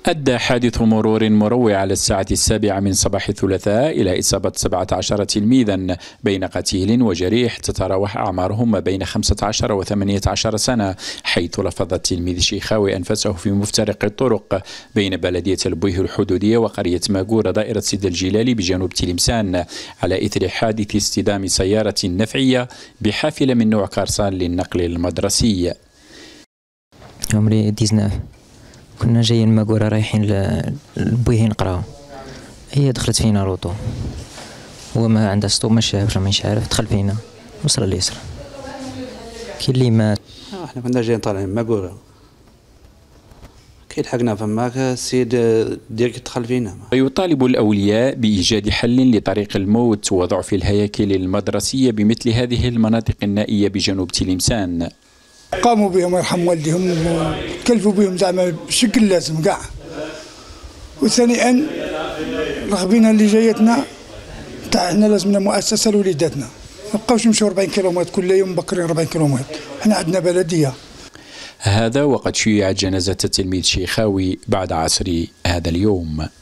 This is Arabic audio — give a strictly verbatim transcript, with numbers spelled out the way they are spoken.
أدى حادث مرور مروع على الساعة السابعة من صباح الثلاثاء إلى إصابة سبعة عشر تلميذا بين قتيل وجريح تتراوح أعمارهم ما بين خمسة عشر وثمانية عشر سنة، حيث لفظ التلميذ شيخاوي أنفسه في مفترق الطرق بين بلدية البويه الحدودية وقرية ماغورة دائرة سيد الجلالي بجنوب تلمسان على إثر حادث اصطدام سيارة نفعية بحافلة من نوع كارسان للنقل المدرسي. عمري تسعطاش، كنا جايين ماغورة رايحين للبويه نقراو، هي دخلت فينا روطو، هو ما عندها سطو ما شافش مانيش عارف، دخل فينا وصل اليسر، كاين اللي مات. احنا كنا جايين طالعين ماغورة، كي لحقنا فماك السيد ديريكت دخل فينا. يطالب الأولياء بإيجاد حل لطريق الموت وضعف الهياكل المدرسية بمثل هذه المناطق النائية بجنوب تلمسان. قاموا بهم يرحم والديهم وكلفوا بهم زعما بشكل لازم كاع. وثانيا رغبينا اللي جايتنا تاع احنا لازمنا مؤسسه لوليداتنا، ما نبقاوش نمشيو أربعين كيلومتر كل يوم بكرين أربعين كيلومتر، احنا عندنا بلديه. هذا وقد شيعت جنازة التلميذ شيخاوي بعد عصر هذا اليوم.